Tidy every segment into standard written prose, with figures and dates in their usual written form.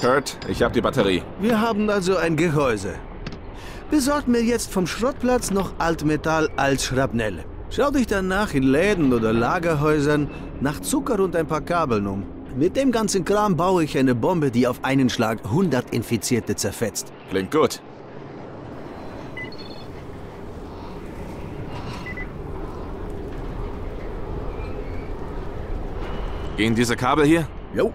Kurt, ich habe die Batterie. Wir haben also ein Gehäuse. Besorgt mir jetzt vom Schrottplatz noch Altmetall als Schrapnell. Schau dich danach in Läden oder Lagerhäusern nach Zucker und ein paar Kabeln um. Mit dem ganzen Kram baue ich eine Bombe, die auf einen Schlag 100 Infizierte zerfetzt. Klingt gut. Gehen diese Kabel hier? Jo.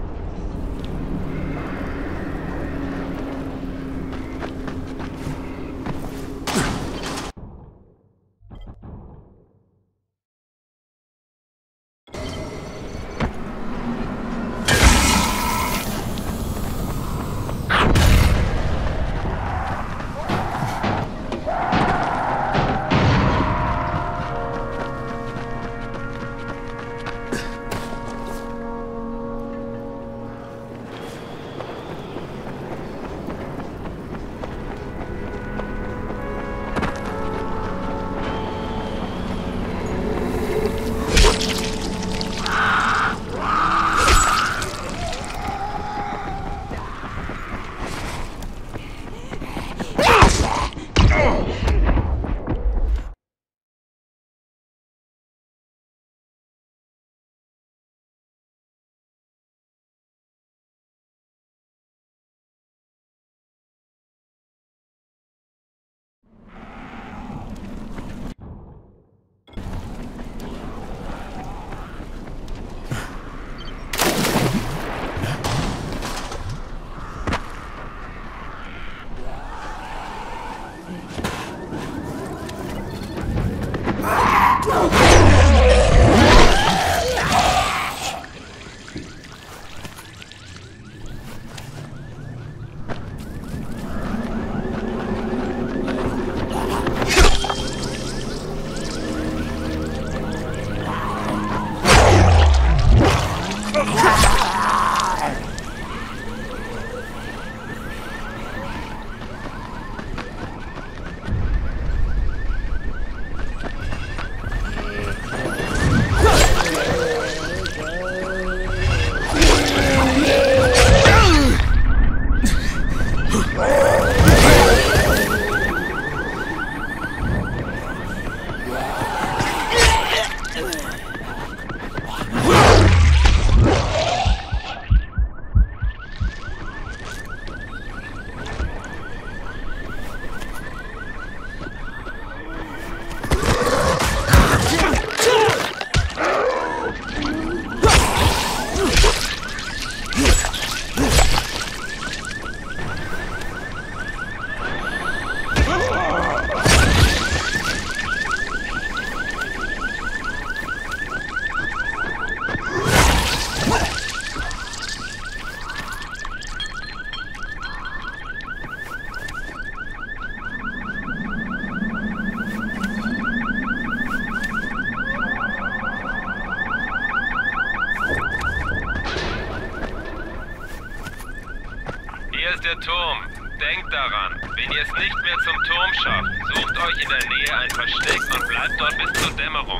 Der Turm. Denkt daran, wenn ihr es nicht mehr zum Turm schafft, sucht euch in der Nähe ein Versteck und bleibt dort bis zur Dämmerung.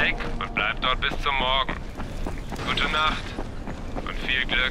Versteck und bleibt dort bis zum Morgen. Gute Nacht und viel Glück.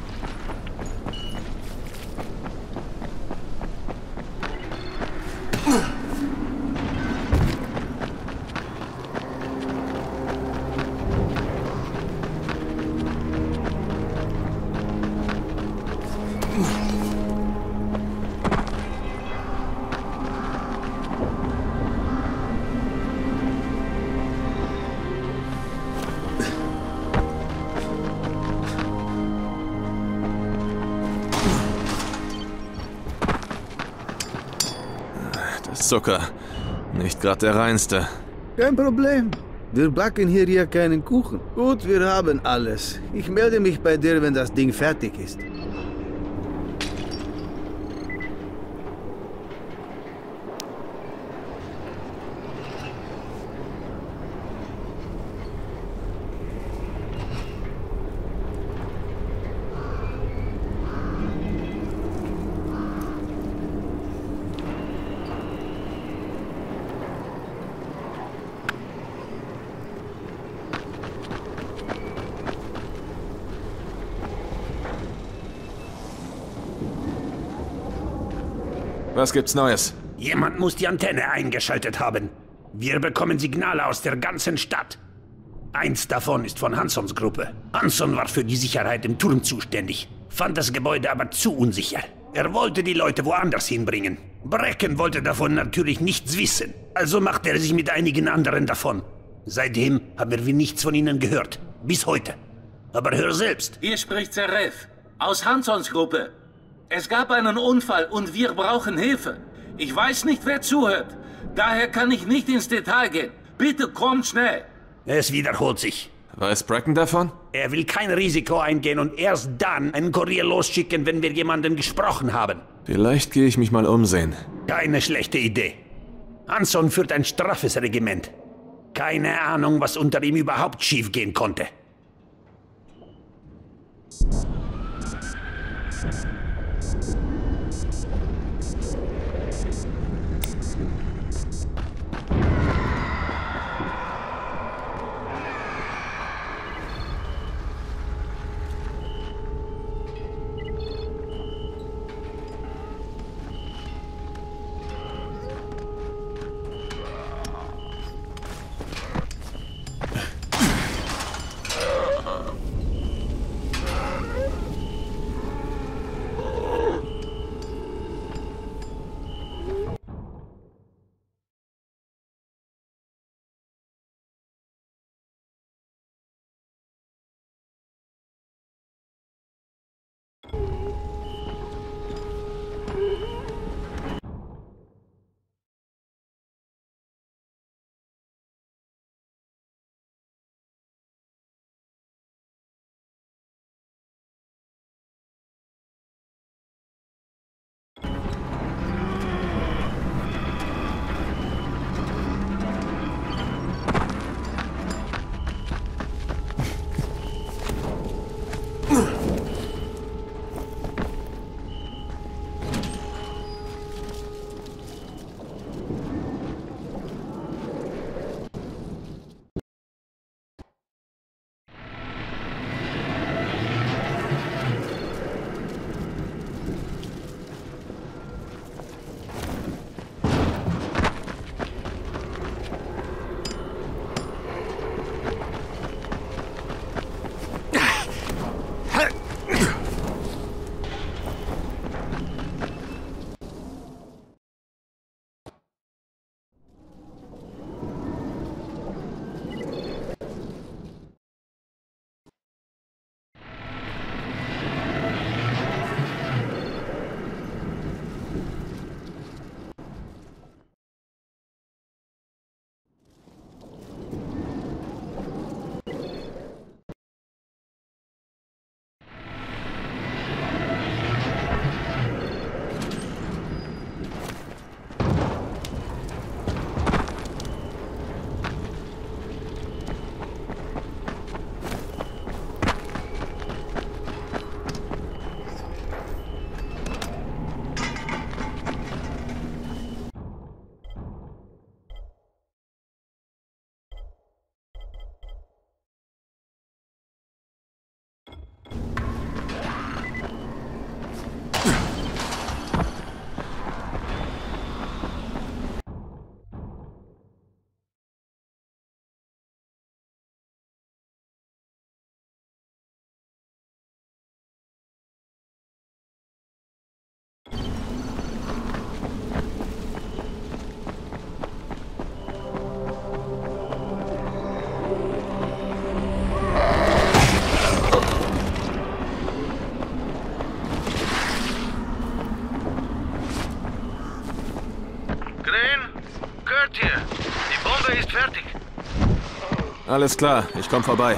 Zucker. Nicht gerade der reinste. Kein Problem. Wir backen hier keinen Kuchen. Gut, wir haben alles. Ich melde mich bei dir, wenn das Ding fertig ist. Was gibt's Neues? Jemand muss die Antenne eingeschaltet haben. Wir bekommen Signale aus der ganzen Stadt. Eins davon ist von Hansons Gruppe. Hanson war für die Sicherheit im Turm zuständig, fand das Gebäude aber zu unsicher. Er wollte die Leute woanders hinbringen. Brecken wollte davon natürlich nichts wissen, also machte er sich mit einigen anderen davon. Seitdem haben wir nichts von ihnen gehört. Bis heute. Aber hör selbst. Hier spricht Seref. Aus Hansons Gruppe. Es gab einen Unfall und wir brauchen Hilfe. Ich weiß nicht, wer zuhört. Daher kann ich nicht ins Detail gehen. Bitte kommt schnell. Es wiederholt sich. Weiß Bracken davon? Er will kein Risiko eingehen und erst dann einen Kurier losschicken, wenn wir jemanden gesprochen haben. Vielleicht gehe ich mich mal umsehen. Keine schlechte Idee. Hanson führt ein straffes Regiment. Keine Ahnung, was unter ihm überhaupt schiefgehen konnte. Hauptquartier. Die Bombe ist fertig. Alles klar, ich komm vorbei.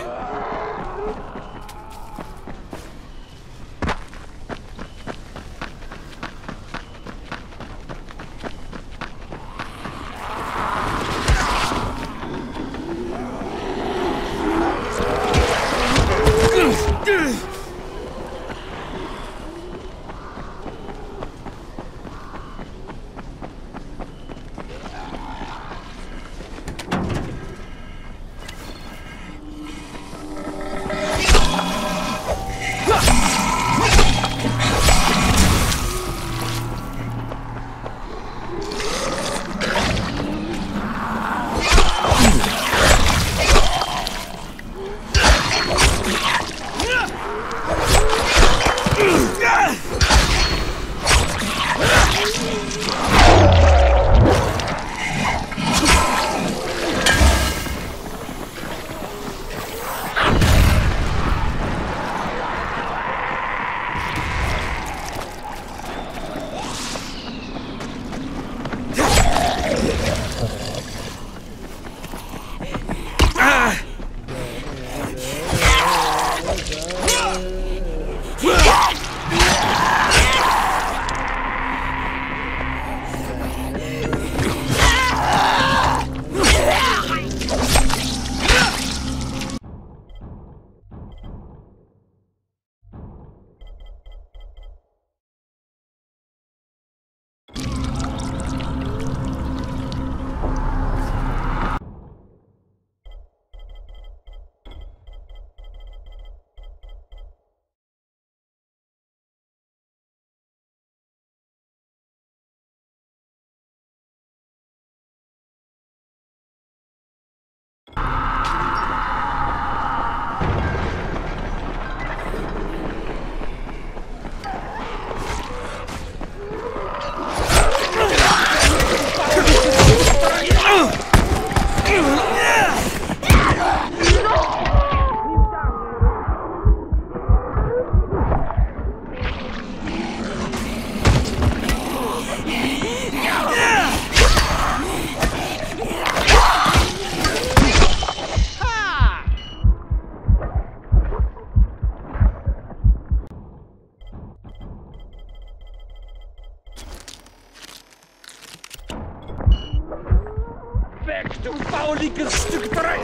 Du fauliges Stück Dreck!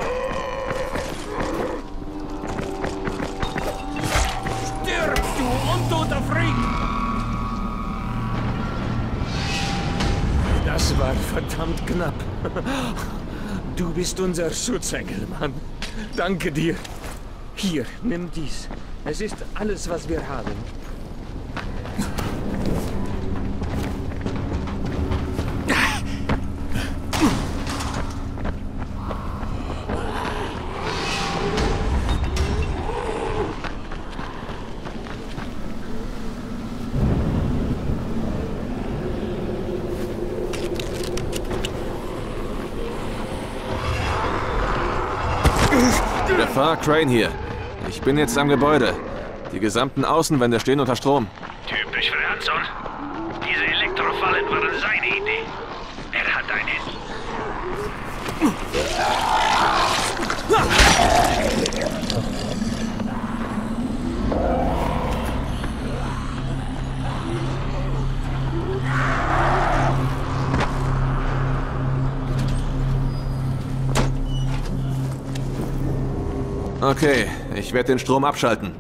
Stirb, du untoter Freak! Das war verdammt knapp. Du bist unser Schutzengel, Mann. Danke dir. Hier, nimm dies. Es ist alles, was wir haben. Gefahr, Crane hier. Ich bin jetzt am Gebäude. Die gesamten Außenwände stehen unter Strom. Typisch für Hanson. Diese Elektrofallen waren seine Idee. Er hat einen. Okay, ich werde den Strom abschalten.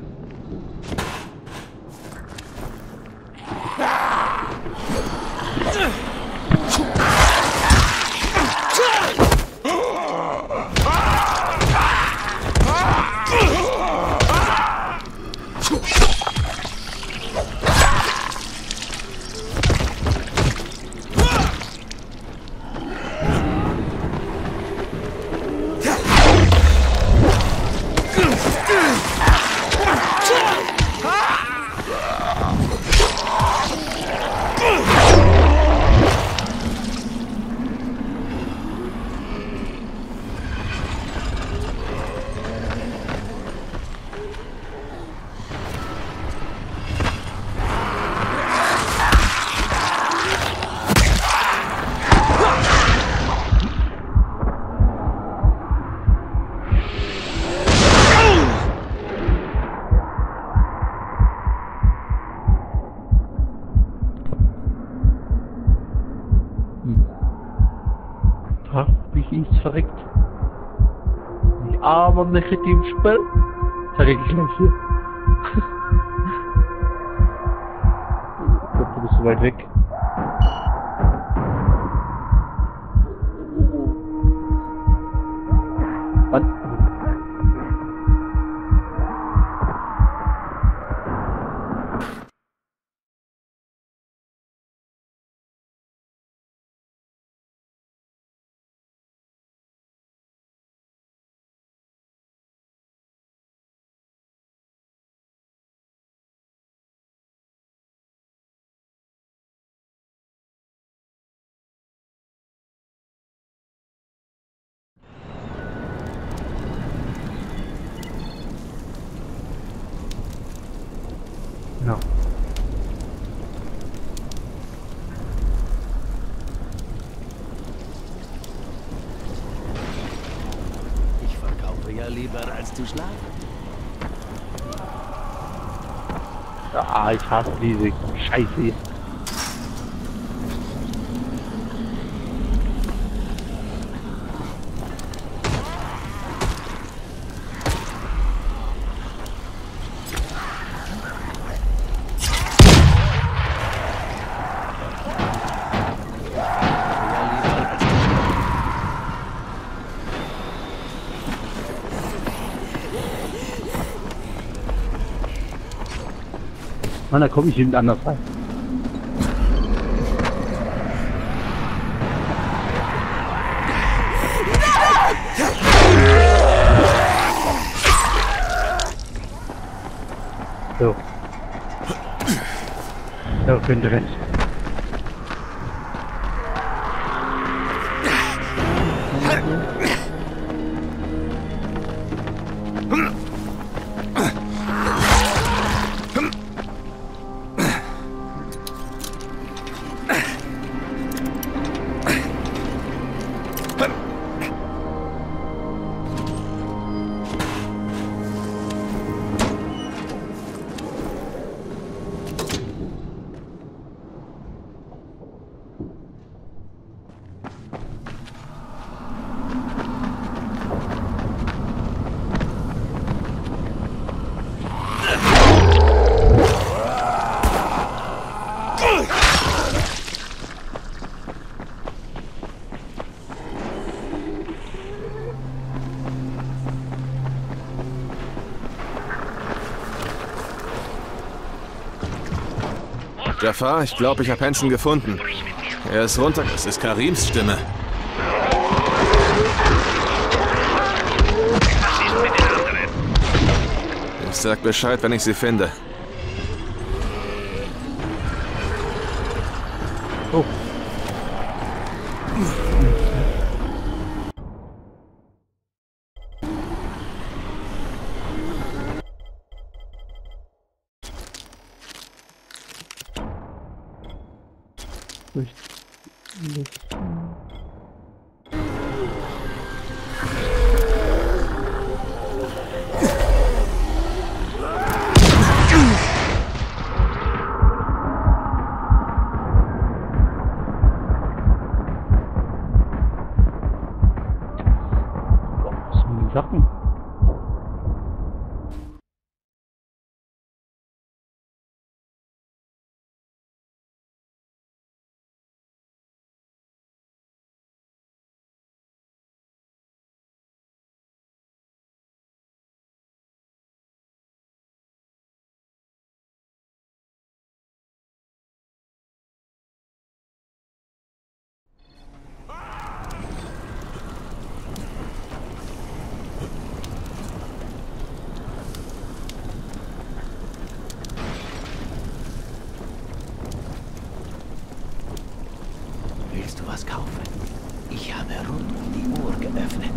Ach, wie ist verreckt. Ich aber nicht im Spiel. Sag ich gleich hier. Ich glaube, du bist so weit weg. Was? Ja. Ich verkaufe ja lieber, als zu schlafen. Ah, ich hasse diese Scheiße. Mann, da komme ich eben anders rein. So. So, könnte rennen. Jafar, ich glaube, ich habe Hansen gefunden. Er ist runter. Das ist Karims Stimme. Was ist mit den anderen? Ich sag Bescheid, wenn ich sie finde. Oh. Sachen. Willst du was kaufen? Ich habe rund um die Uhr geöffnet.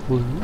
Wohin?